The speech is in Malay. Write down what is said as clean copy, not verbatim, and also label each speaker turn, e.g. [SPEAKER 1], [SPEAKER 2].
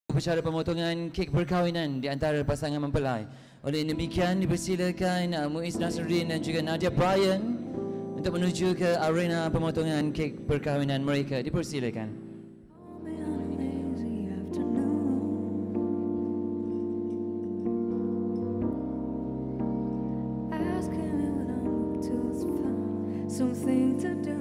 [SPEAKER 1] Upacara pemotongan kek perkahwinan di antara pasangan mempelai. Oleh demikian dipersilakan Muiz Nasruddin dan juga Nadia Bryan untuk menuju ke arena pemotongan kek perkahwinan mereka. Dipersilakan.
[SPEAKER 2] Something to do.